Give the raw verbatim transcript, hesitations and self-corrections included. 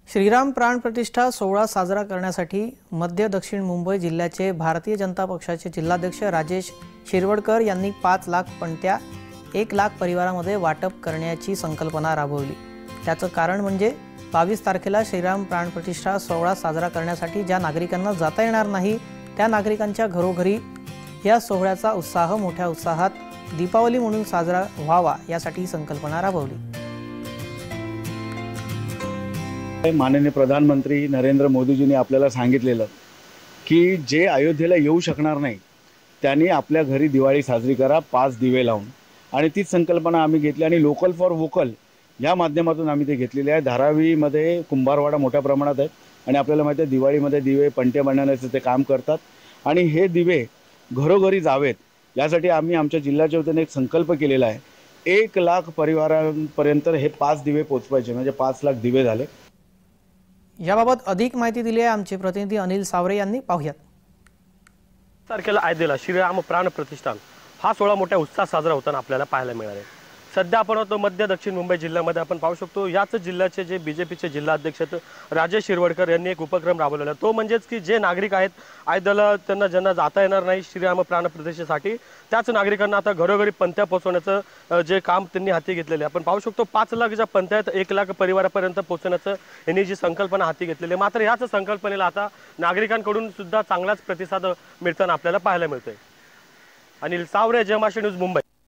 श्रीराम प्राण प्रतिष्ठा सोहळा साजरा करण्यासाठी मध्य दक्षिण मुंबई जिल्ह्याचे भारतीय जनता पक्षाचे जिल्हाध्यक्ष राजेश शिरवडकर यांनी पाच लाख पणत्या एक लाख परिवारामध्ये वाटप करण्याची संकल्पना राबवली। त्याचं कारण म्हणजे बावीस तारखेला श्रीराम प्राण प्रतिष्ठा सोहळा साजरा करण्यासाठी ज्या नागरिकांना जाता येणार नाही त्या नागरिकांच्या घरोघरी या सोहळ्याचा उत्साह मोठ्या उत्साहात दीपावली म्हणून साजरा व्हावा यासाठी ही संकल्पना राबवली। माननीय प्रधानमंत्री नरेंद्र मोदीजींनी आपल्याला सांगितलेलं की जे अयोध्येला येऊ शकणार नाही त्यांनी आपल्या घरी दिवाळी साजरी करा पाच दिवे लावून, आणि तीच संकल्पना आम्ही घेतली आणि लोकल फॉर वोकल या माध्यमातून आम्ही ते घेतलेले आहे। धारावीमध्ये कुंभारवाडा मोठ्या प्रमाणात आहे आणि आपल्याला माहिती आहे दिवाळीमध्ये दिवे पणत्या बनवण्याचे ते काम करतात आणि हे दिवे घरोघरी जावेत यासाठी आम्ही आमच्या जिल्ह्याच्या वतीने एक संकल्प केलेला आहे। एक लाख परिवारांपर्यंत हे पाच दिवे पोचवायचे, म्हणजे पाच लाख दिवे झाले। याबाबत अधिक माहिती दिली आहे आमचे प्रतिनिधी अनिल सावरे यांनी। पाहूयात। तारखेला अयोध्येला श्रीराम प्राण प्रतिष्ठान हा सोहळा मोठ्या उत्साहात साजरा होताना आपल्याला पाहायला मिळाला आहे। सध्या आपण होतो मध्य दक्षिण मुंबई जिल्ह्यामध्ये। आपण पाहू शकतो याच जिल्ह्याचे जे बीजेपीचे जिल्हाध्यक्ष आहेत राजेश शिरवडकर यांनी एक उपक्रम राबवलेला तो म्हणजेच की जे नागरिक आहेत अयोध्येला त्यांना ज्यांना जाता येणार नाही श्रीराम प्राण प्रतिष्ठेसाठी त्याच नागरिकांना आता घरोघरी पणत्या पोहोचवण्याचं जे काम त्यांनी हाती घेतलेले आपण पाहू शकतो। पाच लाख ज्या पणत्या आहेत एक लाख परिवारापर्यंत पोहोचण्याचं यांनी जी संकल्पना हाती घेतलेली आहे, मात्र याच संकल्पनेला आता नागरिकांकडून सुद्धा चांगलाच प्रतिसाद मिळताना आपल्याला पाहायला मिळतोय। अनिल सावरे, जयमाशी न्यूज, मुंबई।